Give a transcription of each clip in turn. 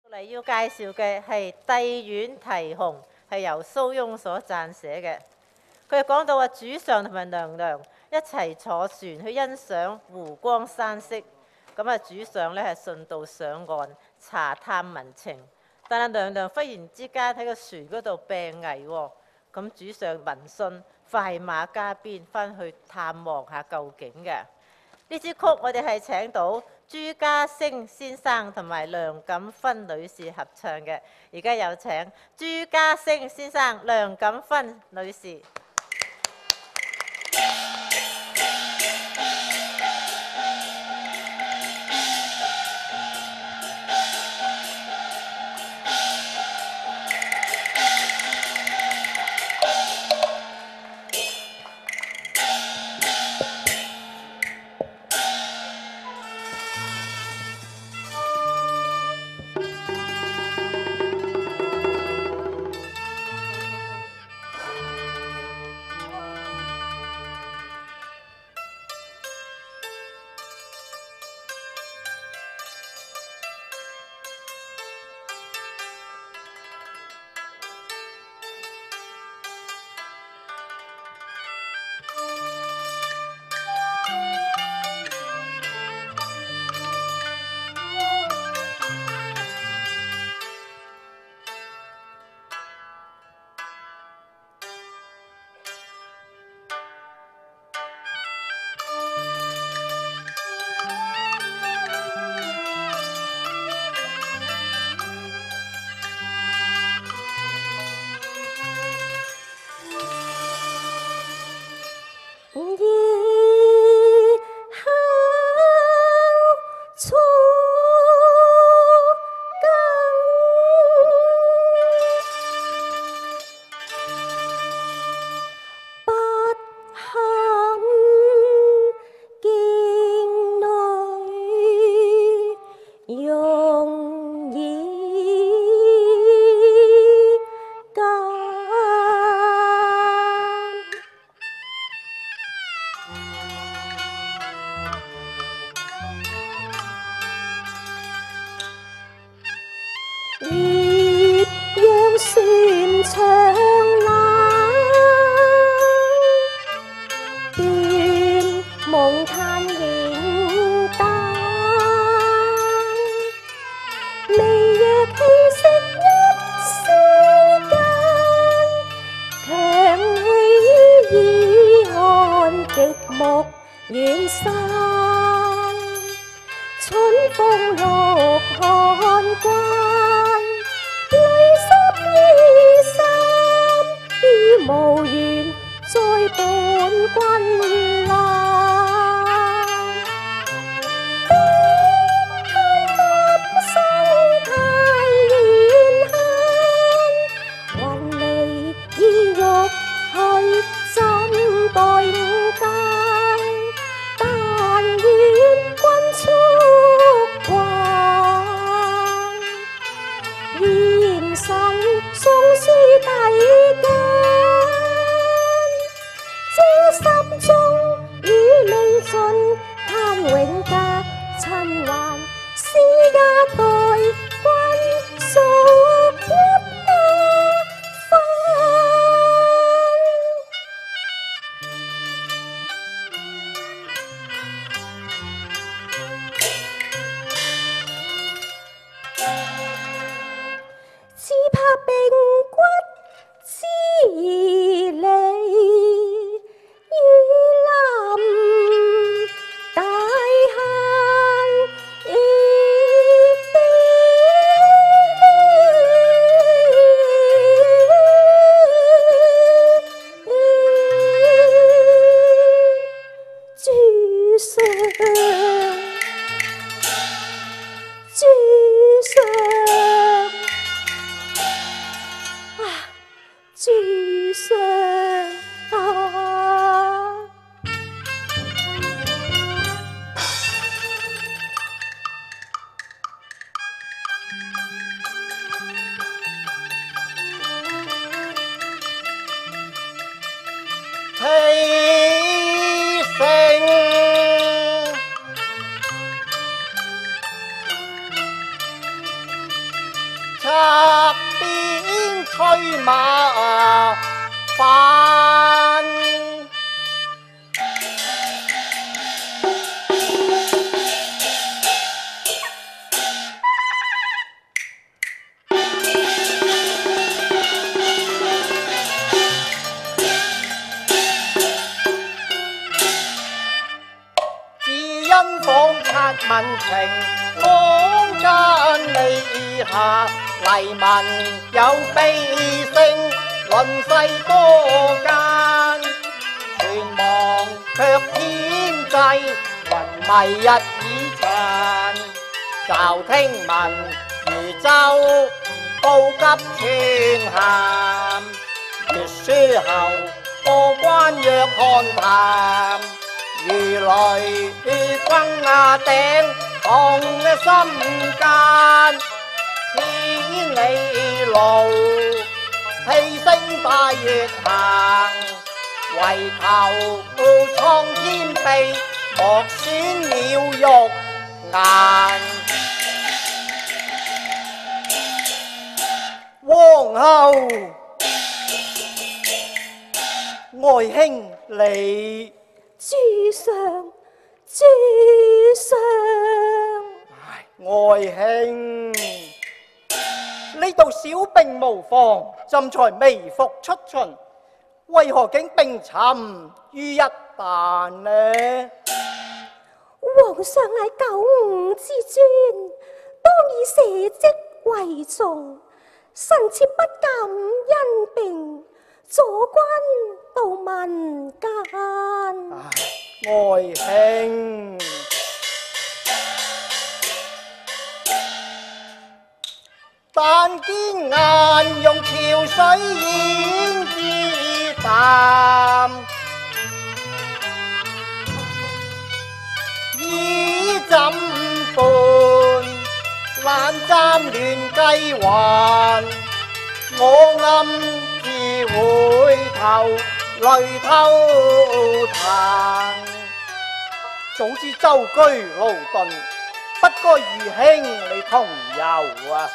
嚟要介紹嘅係帝苑題雄，係由蘇翁所撰寫嘅。佢講到話主上同埋娘娘一齊坐船去欣賞湖光山色，咁啊主上咧係順道上岸查探民情，但係娘娘忽然之間喺個船嗰度病危喎，咁主上聞訊快馬加鞭翻去探望下究竟嘅。呢支曲我哋係請到朱家升先生同埋梁錦芬女士合唱嘅，而家有請朱家升先生、梁錦芬女士。 因訪察民情，坊間利下黎民有悲聲，論世多間，存亡卻天際，雲迷日已殘。驟聽聞如舟報急傳函，閱書後過關若看談，如雷轟頂紅心間，千里路氣聲大月行，唯求蒼天地莫損了玉顏。皇后愛卿你主上，主上。 愛卿，呢度小病無妨，朕才微服出巡，為何竟病沉於一旦呢？ 皇上乃九五之尊，當以社稷為重，臣妾不敢因病阻君到民間。 愛卿，但見顏容潮水煙之淡，倚枕畔懶簪亂計還，我暗自回頭淚偷彈。早知舟車勞頓，不該與兄你同遊啊！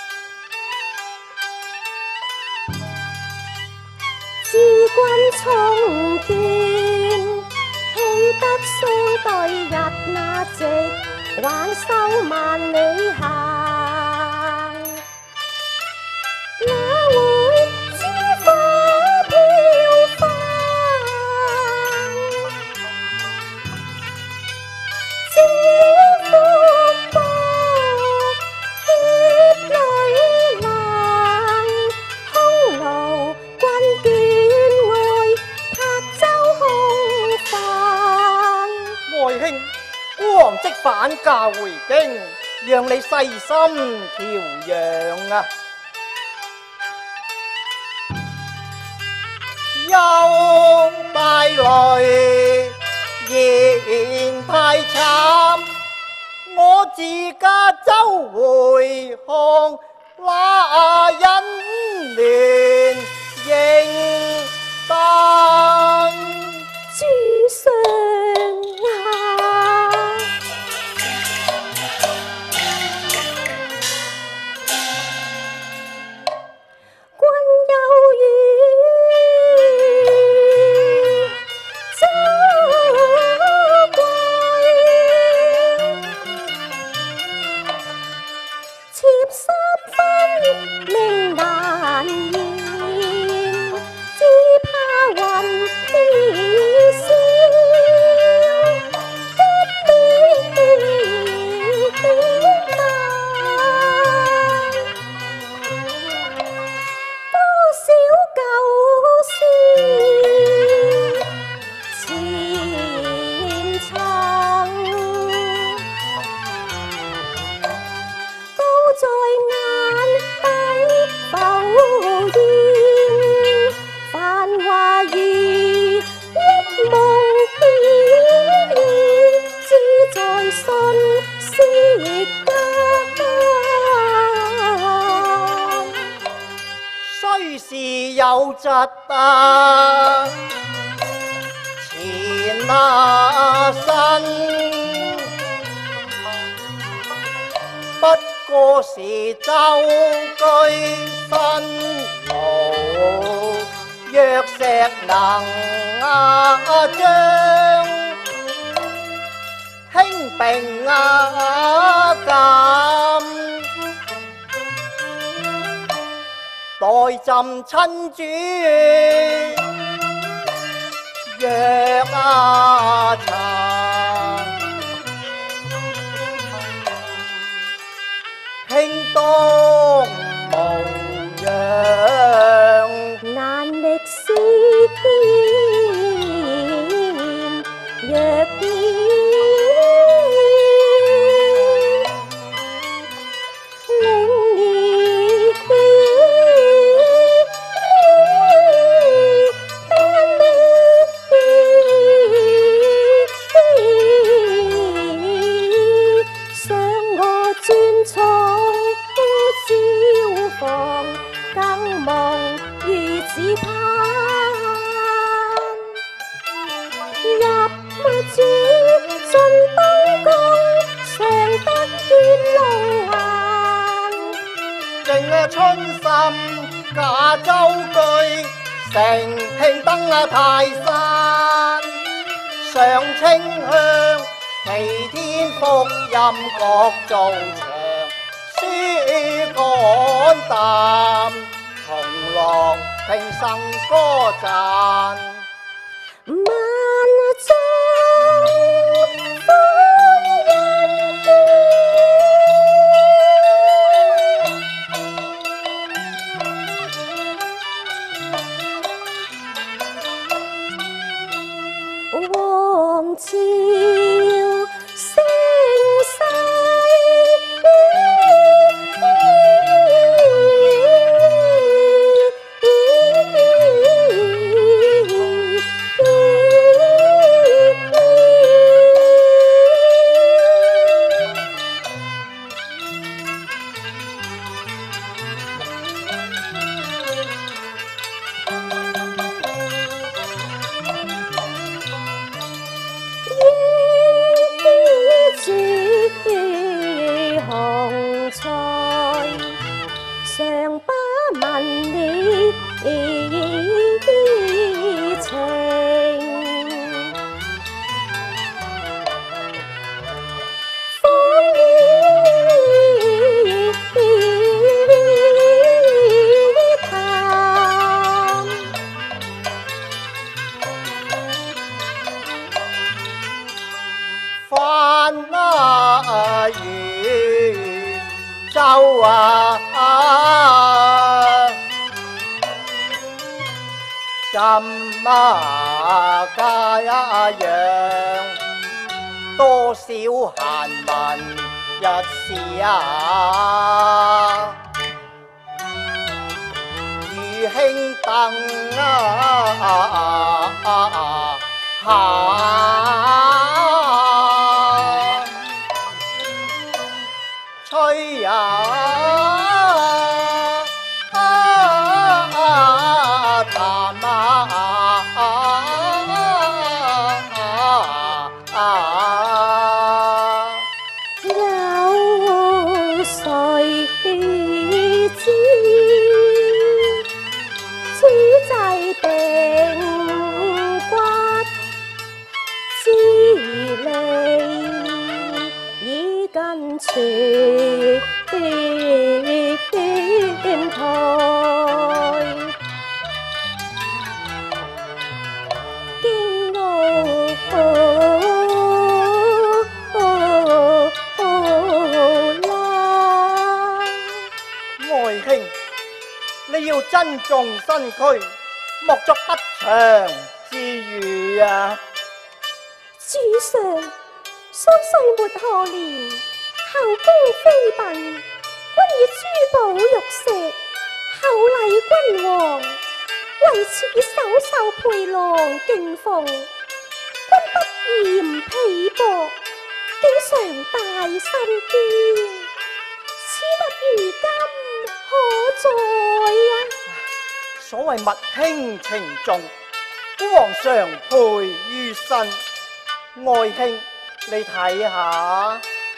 知君重見，豈得相對日那夕，還收萬里行。哪會知火飄芳，知風波血淚冷，匈奴軍眷愛泊舟空泛。 愛卿，王即返駕回京，讓你細心調養啊！憂帶淚，言太慘，我自家周回看，那恩戀應當。 主上啊，君有語早歸，妾三分命難言，只怕雲飄消，不必點難。多少舊事前塵，都在眼底浮現。繁華如一夢飄渺，只在瞬息間。 雖是有疾啊，前那身，不過是舟居辛勞，若石能將輕病減。待朕親主藥茶， 春心假舟句，乘興登泰山，上清香，祈天福蔭各造場，書肝膽，同樂平生歌讚。 王朝盛世，常不問你情，風雨淡， 翻舟啊！怎家樣？多少閒文一時啊！如輕燈吹呀！ 有誰知此際定骨之理已近全台。 你要珍重身軀，莫作不祥之語啊！ 主上，雖歲末賀年，後宮妃嬪，均以珠寶玉石厚禮君王，為此首秀陪郎敬奉，君不嫌婢薄，經常大身兼，此物如今可在啊？ 所謂物輕情重，皇上陪於身，愛卿你睇下，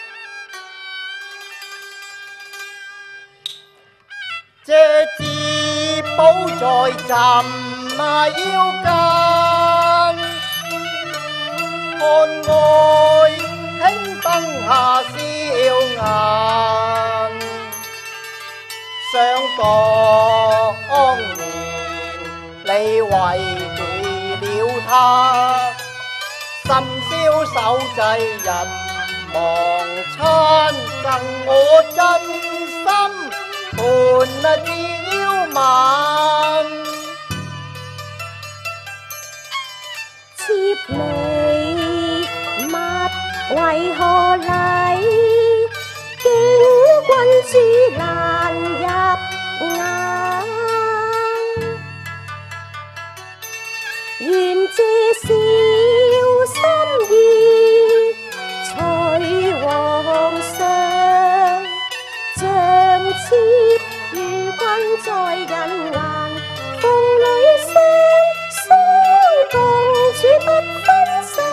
這至寶在朕腰間，看愛卿燈下笑顏。想當年你為記了他，深宵守制日忘親，贈我真心伴朝晚。 妾你為何禮敬君主難入眼？願借小心意，隨皇上像似與君在人間，鳳女聲相共處不分散。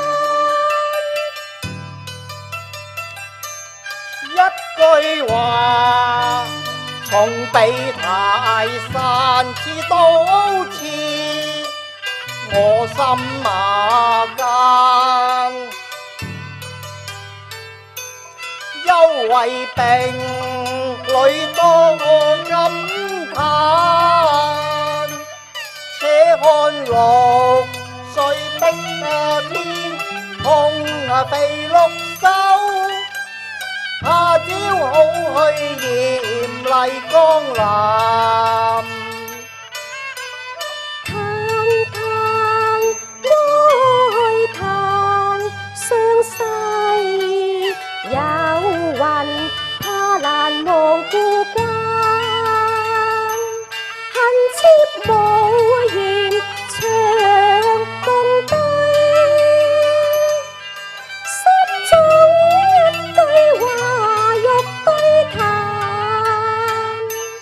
一句話從比泰山似刀刺我心馬間，憂為病裏多感嘆，且看綠水的天空肥綠秀，他朝好去嚴厲江南。 有雲怕難忘故關，恨妾無緣長共對，心中一句話欲對談。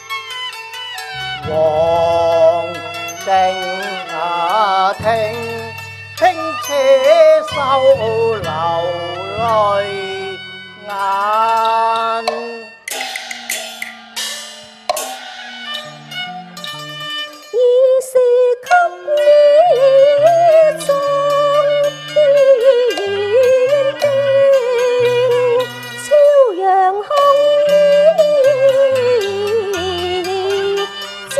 王靜聽，聽且收流淚眼。 已是給你中天定，朝陽紅衣自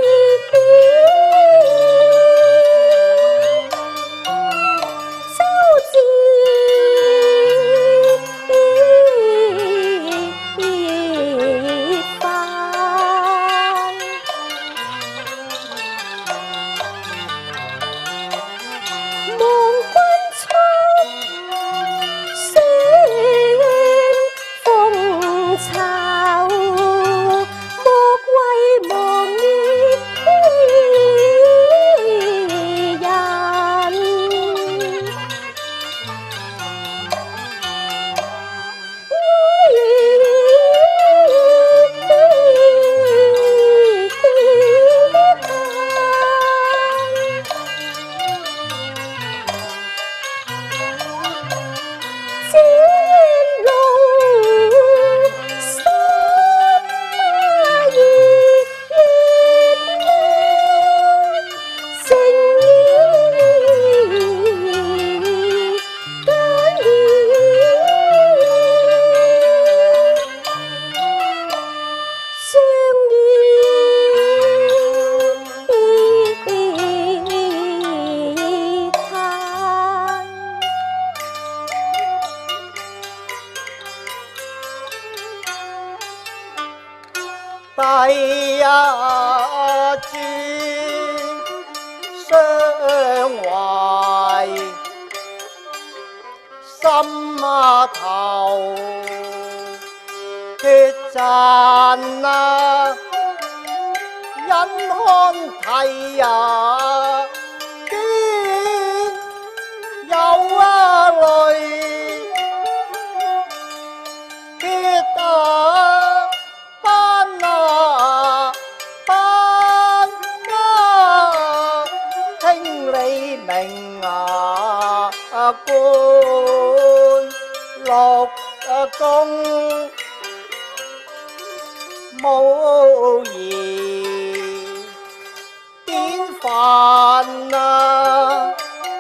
第一轉相懷，心頭血賺啊，忍看涕呀見有淚，血官六公無疑典範啊，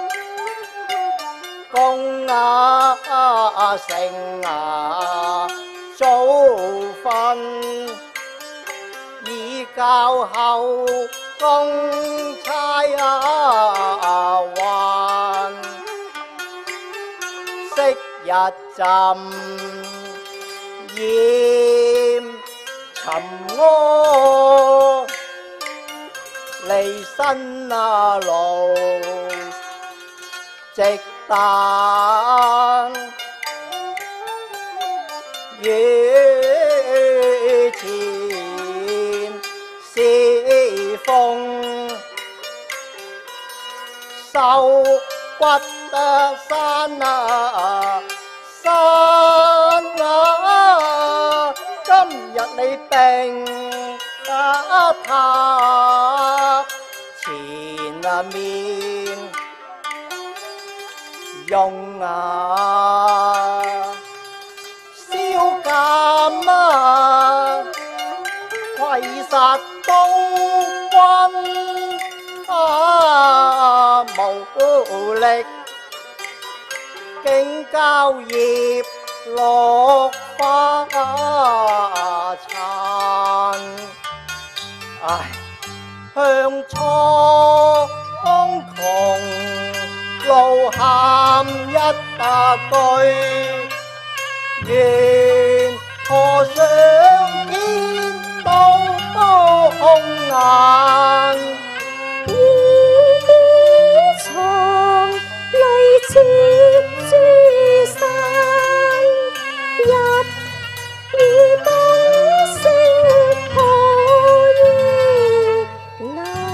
公成早訓以教後公差還。昔日浸染沉疴，離身路直彈他前面用燒監揮殺東軍無力，竟交葉落花殘。唉，向蒼穹路喊一百句，願何想見到空眼。 藏淚似珠山，一語動聲破於難。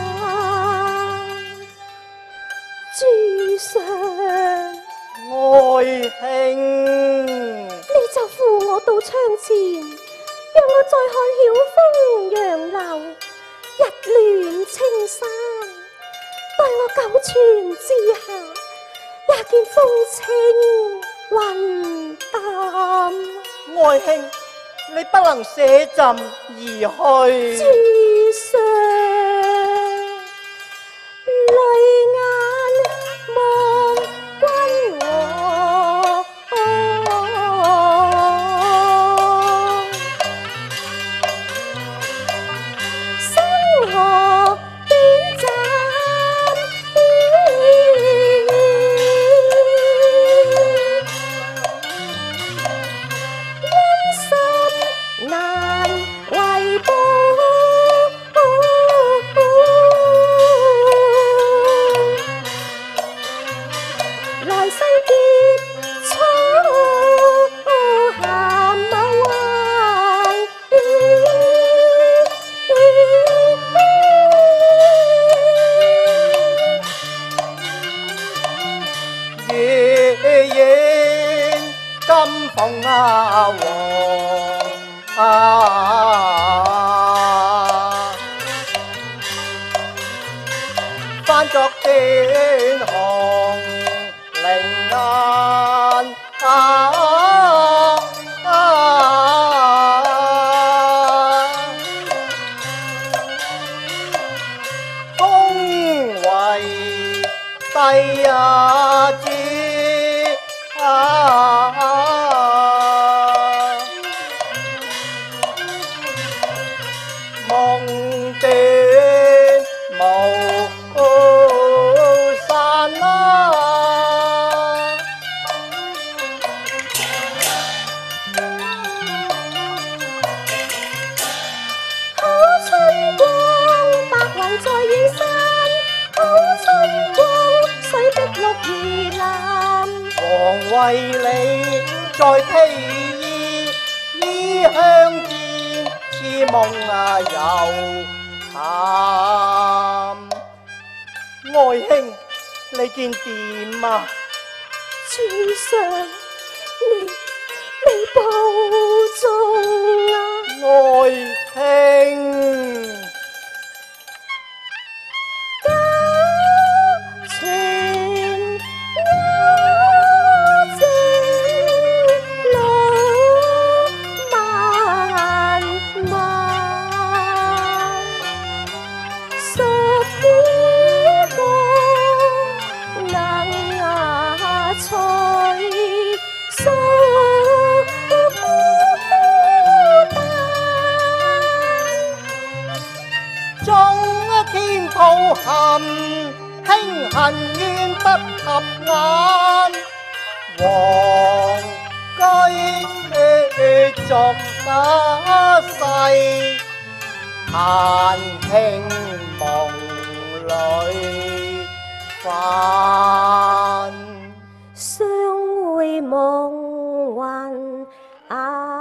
主上， 愛卿， 你就扶我到窗前，讓我再看曉風楊柳，日暖青山。待我九泉之下，也見風清雲淡。 愛卿，你不能捨朕而去。 主上，淚眼望君王，生何短暫，恩心難為報。來世結束鹹某環， 月影金鳳凰翻作斷紅綾風為帝子夢斷無散好春光，白雲在遠山，好春光，水碧綠如藍。 王為你再披衣，衣香見似夢遊談。愛卿，你見點啊？ 主上，你保重啊！ 愛卿。 九泉幽靜路漫漫，屬於我能隨數孤單。 中天抱憾，輕恨冤不合眼。王居續不世，閒傾夢裏飯。 相會夢魂啊！